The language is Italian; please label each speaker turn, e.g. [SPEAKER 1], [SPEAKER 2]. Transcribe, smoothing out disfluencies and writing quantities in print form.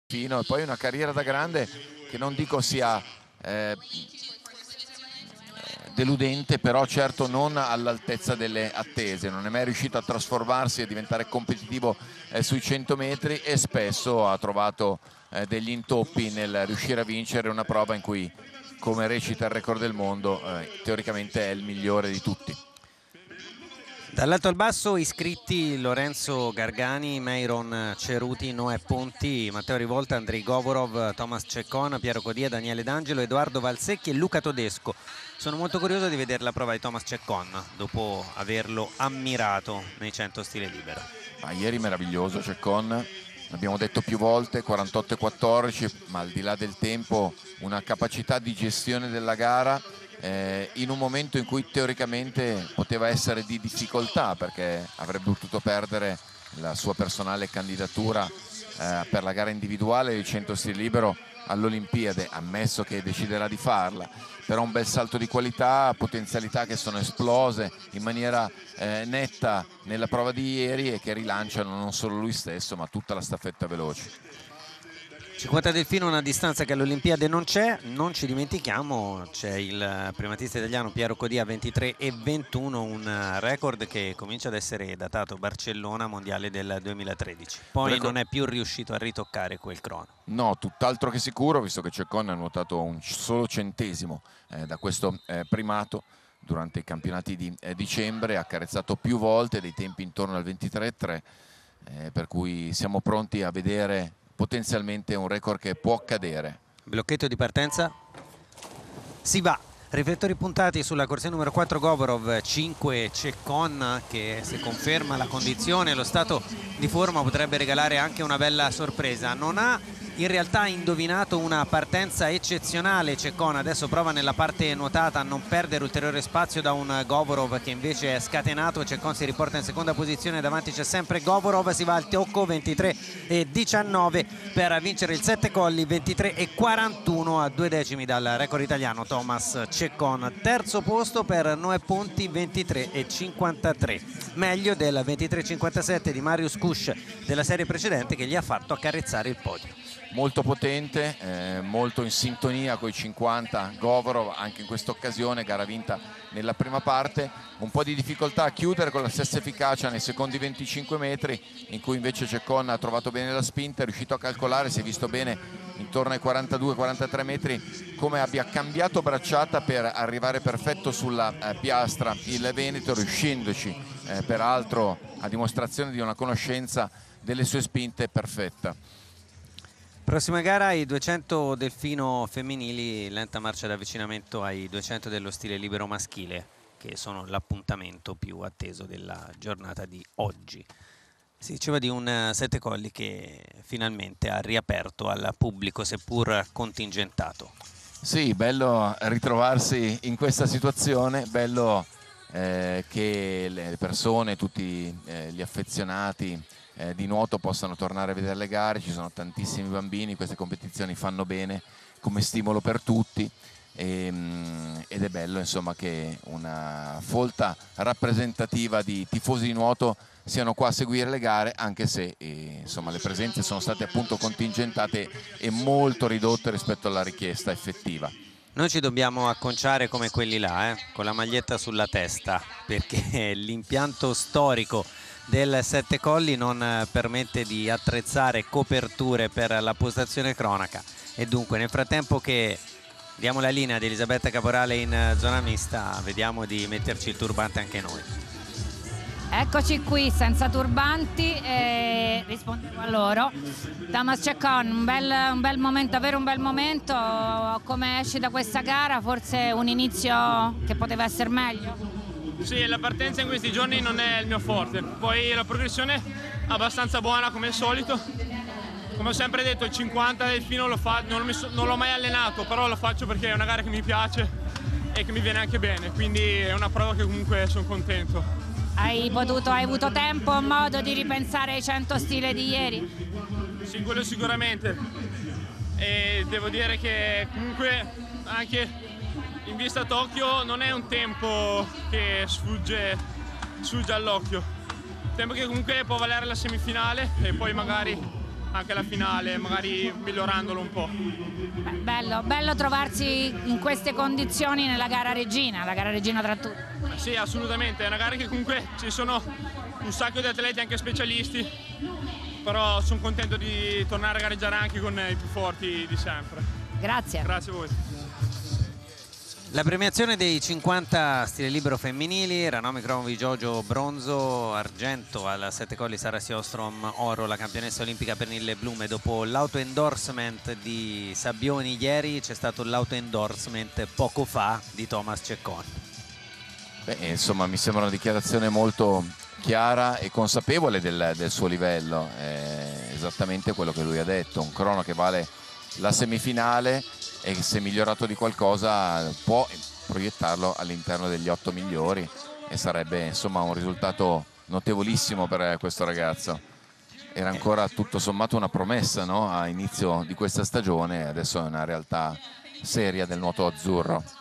[SPEAKER 1] E poi una carriera da grande che non dico sia deludente, però certo non all'altezza delle attese. Non è mai riuscito a trasformarsi e diventare competitivo sui 100 metri e spesso ha trovato degli intoppi nel riuscire a vincere una prova in cui, come recita il record del mondo, teoricamente è il migliore di tutti.
[SPEAKER 2] Dall'alto al basso iscritti Lorenzo Gargani, Meiron Ceruti, Noè Ponti, Matteo Rivolta, Andrei Govorov, Thomas Ceccon, Piero Codia, Daniele D'Angelo, Edoardo Valsecchi e Luca Todesco. Sono molto curioso di vedere la prova di Thomas Ceccon dopo averlo ammirato nei 100 stile libero.
[SPEAKER 1] Ieri meraviglioso Ceccon, l'abbiamo detto più volte, 48,14, ma al di là del tempo una capacità di gestione della gara in un momento in cui teoricamente poteva essere di difficoltà, perché avrebbe potuto perdere la sua personale candidatura per la gara individuale di 100 stile libero all'Olimpiade, ammesso che deciderà di farla. Però un bel salto di qualità, potenzialità che sono esplose in maniera netta nella prova di ieri e che rilanciano non solo lui stesso ma tutta la staffetta veloce.
[SPEAKER 2] 50 delfino, una distanza che all'Olimpiade non c'è, non ci dimentichiamo, c'è il primatista italiano Piero Codia 23,21, un record che comincia ad essere datato Barcellona mondiale del 2013, poi non è più riuscito a ritoccare quel crono.
[SPEAKER 1] No, tutt'altro che sicuro, visto che Ceccon ha nuotato un solo centesimo da questo primato durante i campionati di dicembre, ha accarezzato più volte dei tempi intorno al 23,3, per cui siamo pronti a vedere potenzialmente un record che può accadere.
[SPEAKER 2] Blocchetto di partenza, si va, riflettori puntati sulla corsia numero 4 Govorov, 5 Ceccon, che se conferma la condizione, lo stato di forma potrebbe regalare anche una bella sorpresa. Non ha in realtà indovinato una partenza eccezionale Ceccon, adesso prova nella parte nuotata a non perdere ulteriore spazio da un Govorov che invece è scatenato. Ceccon si riporta in seconda posizione, davanti c'è sempre Govorov, si va al tocco 23,19 per vincere il 7 colli, 23,41 a 2 decimi dal record italiano Thomas Ceccon. Terzo posto per Noè Ponti, 23,53, meglio del 23,57 di Marius Kusch della serie precedente, che gli ha fatto accarezzare il podio.
[SPEAKER 1] Molto potente, molto in sintonia con i 50 Govorov anche in questa occasione, gara vinta nella prima parte, un po' di difficoltà a chiudere con la stessa efficacia nei secondi 25 metri in cui invece Ceccon ha trovato bene la spinta, è riuscito a calcolare, si è visto bene intorno ai 42-43 metri come abbia cambiato bracciata per arrivare perfetto sulla piastra il Veneto, riuscendoci peraltro a dimostrazione di una conoscenza delle sue spinte perfetta.
[SPEAKER 2] Prossima gara i 200 delfino femminili, lenta marcia d'avvicinamento ai 200 dello stile libero maschile, che sono l'appuntamento più atteso della giornata di oggi. Si diceva di un sette colli che finalmente ha riaperto al pubblico, seppur contingentato.
[SPEAKER 1] Sì, bello ritrovarsi in questa situazione, bello che le persone, tutti gli affezionati di nuoto possano tornare a vedere le gare. Ci sono tantissimi bambini, queste competizioni fanno bene come stimolo per tutti ed è bello insomma che una folta rappresentativa di tifosi di nuoto siano qua a seguire le gare, anche se insomma le presenze sono state appunto contingentate e molto ridotte rispetto alla richiesta effettiva.
[SPEAKER 2] Noi ci dobbiamo acconciare come quelli là, con la maglietta sulla testa, perché l'impianto storico del Sette Colli non permette di attrezzare coperture per la postazione cronaca, e dunque nel frattempo che diamo la linea di Elisabetta Caporale in zona mista, vediamo di metterci il turbante anche noi.
[SPEAKER 3] Eccoci qui senza turbanti e rispondiamo a loro. Thomas Ceccon, un bel momento, davvero un bel momento. Come esci da questa gara? Forse un inizio che poteva essere meglio?
[SPEAKER 4] Sì, la partenza in questi giorni non è il mio forte, poi la progressione è abbastanza buona come al solito. Come ho sempre detto, il 50 delfino non l'ho mai allenato, però lo faccio perché è una gara che mi piace e che mi viene anche bene, quindi è una prova che comunque sono contento.
[SPEAKER 3] Hai avuto tempo e modo di ripensare ai 100 stile di ieri?
[SPEAKER 4] Sì, quello sicuramente, e devo dire che comunque anche in vista a Tokyo non è un tempo che sfugge all'occhio, tempo che comunque può valere la semifinale e poi magari anche la finale, magari migliorandolo un po'.
[SPEAKER 3] Bello, bello trovarsi in queste condizioni nella gara regina, la gara regina tra tutti.
[SPEAKER 4] Sì, assolutamente, è una gara che comunque ci sono un sacco di atleti anche specialisti, però sono contento di tornare a gareggiare anche con i più forti di sempre.
[SPEAKER 3] Grazie.
[SPEAKER 4] Grazie a voi.
[SPEAKER 2] La premiazione dei 50 stile libero femminili: Ranomi Kromovic Giorgio bronzo, argento al Sette Colli Sara Siostrom, oro la campionessa olimpica Pernille Blume. Dopo l'auto-endorsement di Sabbioni ieri c'è stato l'auto-endorsement poco fa di Thomas Ceccon.
[SPEAKER 1] Insomma, mi sembra una dichiarazione molto chiara e consapevole del suo livello, esattamente quello che lui ha detto, un crono che vale la semifinale e se migliorato di qualcosa può proiettarlo all'interno degli 8 migliori e sarebbe insomma un risultato notevolissimo per questo ragazzo. Era ancora tutto sommato una promessa, no? A inizio di questa stagione, adesso è una realtà seria del nuoto azzurro.